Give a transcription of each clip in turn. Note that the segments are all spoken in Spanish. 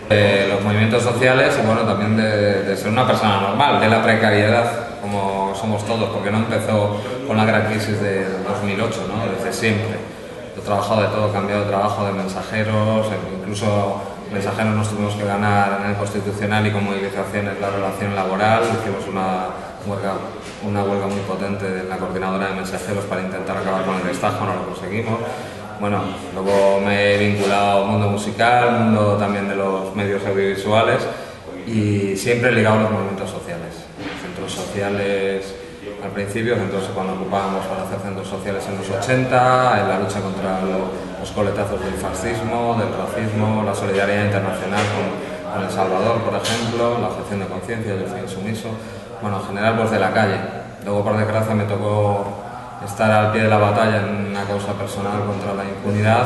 Los movimientos sociales y bueno, también de ser una persona normal, de la precariedad, como somos todos, porque no empezó con la gran crisis del 2008, ¿no? Desde siempre. He trabajado de todo, he cambiado de trabajo, de mensajeros, incluso mensajeros nos tuvimos que ganar en el Constitucional y con movilizaciones la relación laboral. Hicimos una huelga muy potente en la coordinadora de mensajeros para intentar acabar con el destajo, no lo conseguimos. Bueno, luego me he vinculado al mundo musical, mundo también de los medios audiovisuales y siempre ligado a los movimientos sociales. Centros sociales al principio, cuando ocupábamos para hacer centros sociales en los 80, en la lucha contra los coletazos del fascismo, del racismo, la solidaridad internacional con El Salvador, por ejemplo, la objeción de conciencia, yo fui insumiso. Bueno, en general pues de la calle. Luego por desgracia me tocó estar al pie de la batalla en una causa personal contra la impunidad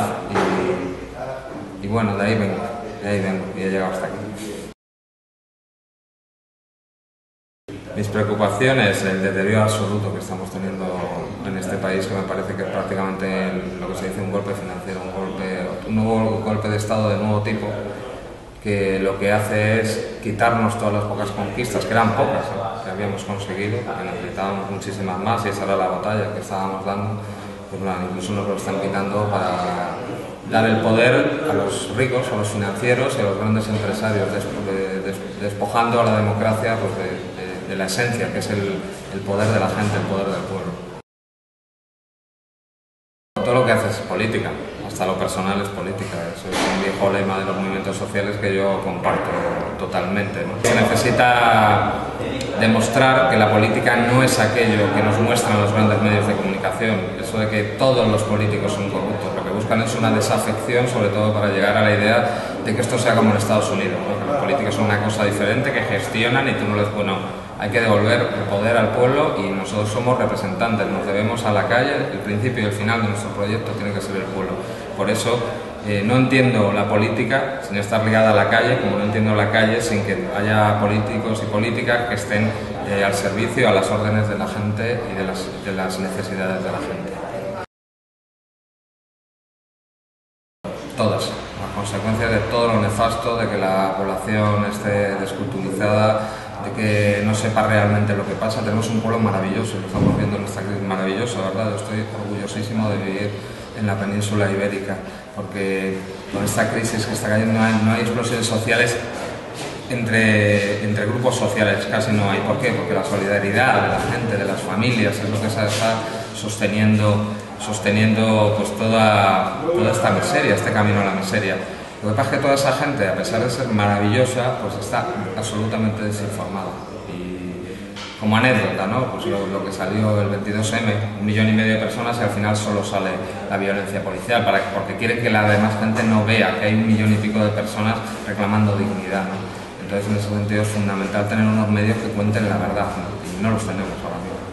y bueno, de ahí vengo y he llegado hasta aquí. Mis preocupaciones, el deterioro absoluto que estamos teniendo en este país, que me parece que es prácticamente lo que se dice un golpe financiero, un nuevo golpe de Estado de nuevo tipo, que lo que hace es quitarnos todas las pocas conquistas, que eran pocas, que habíamos conseguido, que necesitábamos muchísimas más y esa era la batalla que estábamos dando. Pues nada, incluso nos lo están quitando para dar el poder a los ricos, a los financieros y a los grandes empresarios, despojando a la democracia pues, de la esencia, que es el poder de la gente, el poder del pueblo. Todo lo que haces es política, hasta lo personal es política. Eso es un viejo lema de los movimientos sociales que yo comparto totalmente, ¿no? Se necesita demostrar que la política no es aquello que nos muestran los grandes medios de comunicación, eso de que todos los políticos son corruptos. Lo que buscan es una desafección, sobre todo para llegar a la idea de que esto sea como en Estados Unidos, ¿no? Que los políticos son una cosa diferente, que gestionan y tú no les... Bueno, hay que devolver el poder al pueblo y nosotros somos representantes, nos debemos a la calle, el principio y el final de nuestro proyecto tiene que ser el pueblo. Por eso no entiendo la política sin estar ligada a la calle, como no entiendo la calle sin que haya políticos y políticas que estén al servicio, a las órdenes de la gente y de las necesidades de la gente. Todas, las consecuencias de todo lo nefasto, de que la población esté desculturizada, de que no sepa realmente lo que pasa. Tenemos un pueblo maravilloso, lo estamos viendo en esta crisis, maravilloso, ¿verdad? Yo estoy orgullosísimo de vivir en la península ibérica, porque con esta crisis que está cayendo no hay explosiones sociales entre grupos sociales, casi no hay. ¿Por qué? Porque la solidaridad de la gente, de las familias, es lo que se está sosteniendo pues toda esta miseria, este camino a la miseria. Lo que pasa es que toda esa gente, a pesar de ser maravillosa, pues está absolutamente desinformada. Y como anécdota, ¿no? Pues lo que salió el 22M, 1,5 millones de personas y al final solo sale la violencia policial, porque quieren que la demás gente no vea que hay 1,5 millones de personas reclamando dignidad, ¿no? Entonces, en ese sentido es fundamental tener unos medios que cuenten la verdad, ¿no? Y no los tenemos ahora mismo.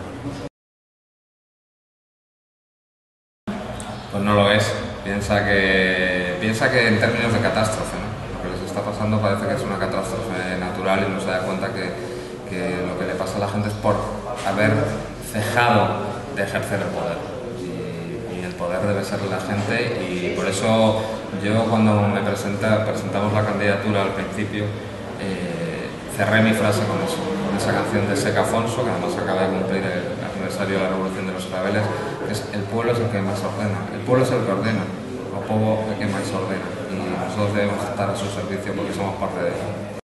Pues no lo es. Piensa que en términos de catástrofe, ¿no? Lo que les está pasando parece que es una catástrofe natural y no se da cuenta que lo que le pasa a la gente es por haber cejado de ejercer el poder. Y el poder debe ser de la gente y por eso yo cuando presentamos la candidatura al principio cerré mi frase con eso, con esa canción de Seca Afonso, que además acaba de cumplir el aniversario de la Revolución de los Claveles, que es el pueblo es el que más ordena, el pueblo es el que ordena, el pueblo es el que más ordena y nosotros debemos estar a su servicio porque somos parte de él.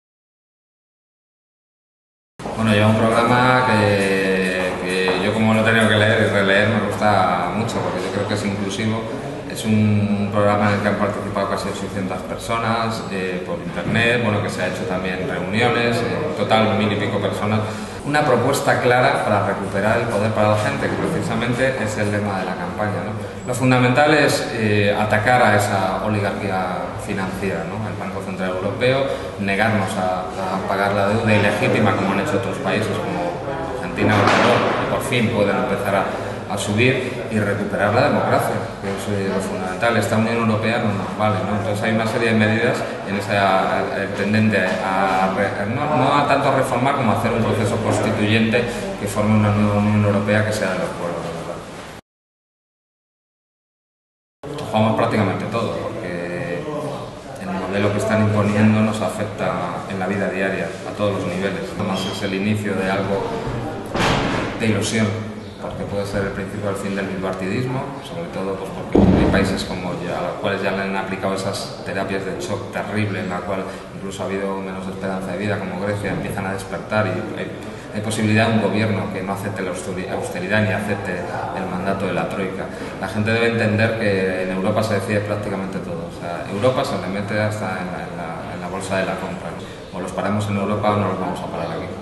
Bueno, lleva un programa que yo como lo he tenido que leer y releer me gusta mucho porque yo creo que es inclusivo. Es un programa en el que han participado casi 800 personas por internet, bueno, que se ha hecho también reuniones, en total 1.000 y pico personas. Una propuesta clara para recuperar el poder para la gente, que precisamente es el lema de la campaña, ¿no? Lo fundamental es atacar a esa oligarquía financiera, ¿no? El Banco Central Europeo, negarnos a pagar la deuda ilegítima como han hecho otros países como Argentina o Ecuador, que por fin pueden empezar a subir y recuperar la democracia, que es lo fundamental. Esta Unión Europea no nos vale, ¿no? Entonces hay una serie de medidas en esa tendente no a tanto reformar como a hacer un proceso constituyente que forme una nueva Unión Europea que sea de los pueblos, de verdad. Jugamos prácticamente todo, porque en el modelo que están imponiendo nos afecta en la vida diaria, a todos los niveles. Además es el inicio de algo de ilusión, porque puede ser el principio del fin del bipartidismo, sobre todo pues porque hay países como a los cuales ya le han aplicado esas terapias de shock terrible, en la cual incluso ha habido menos esperanza de vida, como Grecia, empiezan a despertar y hay posibilidad de un gobierno que no acepte la austeridad ni acepte el mandato de la troika. La gente debe entender que en Europa se decide prácticamente todo. O sea, Europa se le mete hasta en la bolsa de la compra. O los paramos en Europa o no los vamos a parar aquí.